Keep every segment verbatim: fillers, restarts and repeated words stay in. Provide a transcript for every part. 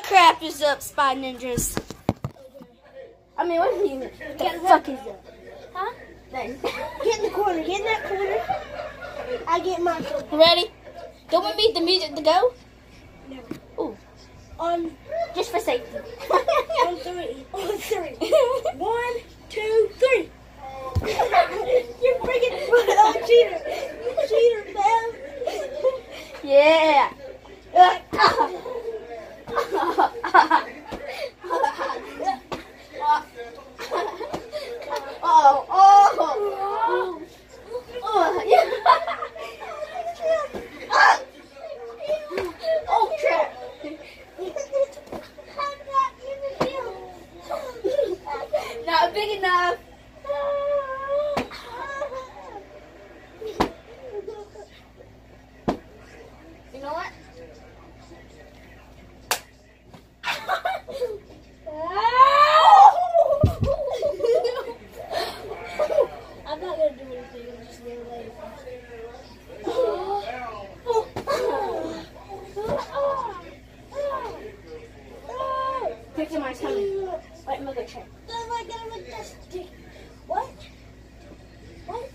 crap is up, Spy Ninjas? I mean, what do you mean? What the fuck is that? Huh? Nice. Get in the corner. Get in that corner. I get my corner. Ready? Don't want me the music to go? No. Ooh. On. Just for safety. On three. On three. One, two, three. You're freaking oh, cheater. Cheater, man. Yeah. Oh, oh, oh, oh, yeah. Oh, crap. Not big enough. You know what? I'm not gonna do anything. I'm just gonna lay it. Picture mine's coming. Wait, I'm gonna go check. What? What?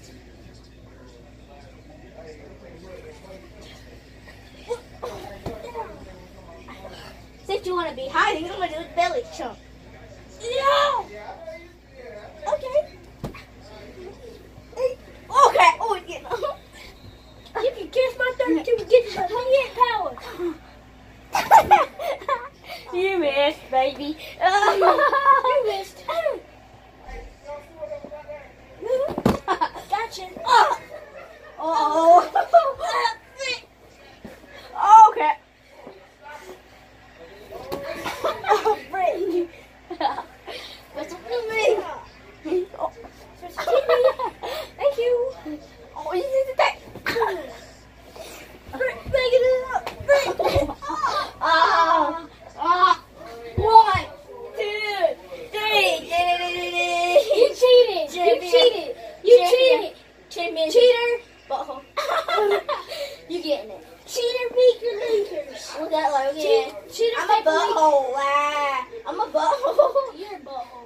Since you want to be hiding, I'm gonna do a belly chump. Yeah. Okay. Okay. Oh, yeah. You can kiss my thirty-two and get your twenty-eight power. You missed, baby. You missed. Gotcha. Oh. Okay. Oh, Brittany. What's up with me? Oh. Thank you. Oh, you need to take. Britt, make it up. Britt. Ah. Ah. One, two, three. You cheated. You cheated. You cheated. Cheated. Cheater. Butthole. You getting it? Cheater, beaker, beakers. Look at like, yeah. Cheat, cheater, I'm a paper, butthole. Ah. I'm a butthole. You're a butthole.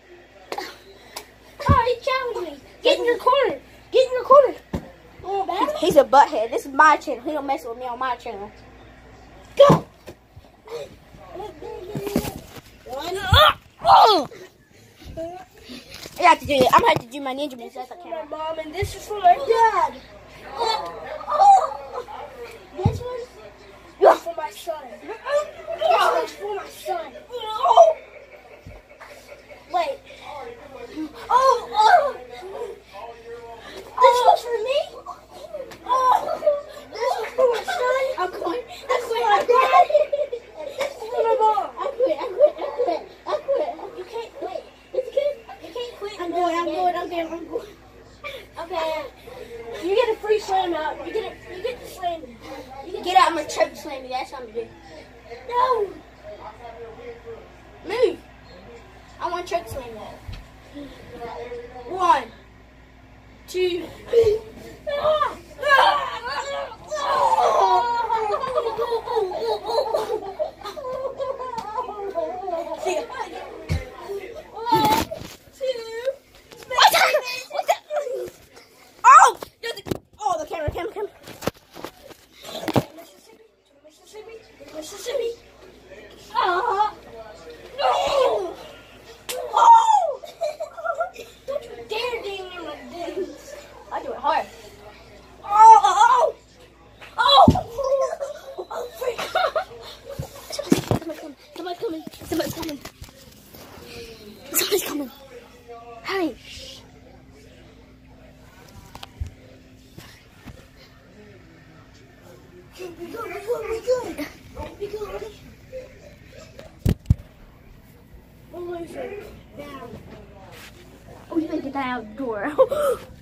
Oh, he challenged me. Get in your corner. Get in your corner. Oh, bad. He's a butthead. This is my channel. He don't mess with me on my channel. Go. One. Oh. I have to do it. I'm gonna have to do my ninja moves. This is That's for okay. my mom and this is for my dad. This one's for my son. This one's for my son. Wait. Oh, oh. This one's for me. This one's for my son. I'm going. This I'm is for going. my I'm dad. going. This is for my mom. I quit. I quit. I quit. I quit. You can't quit. It's good. You can't quit. I'm going. I'm going. I'm going. I'm going. Okay. You get a free slam out. You get a, you get the slam. You get, Get out. I'm gonna choke slam you. That's what I'm gonna do. no. Move. I want to choke slam you. One, two. Oh! Oh, the camera, camera, camera. Mississippi, Mississippi, Mississippi. Oh! No! Oh! Don't you dare ding in my dings. I do it hard. Oh! Oh! Oh! Oh! Freak! Somebody's coming. Somebody's coming. Somebody's coming. Somebody's coming. Hurry. We good, we good, we good. We good, ready? We'll lose it. Down. Oh, you gotta get that out the door.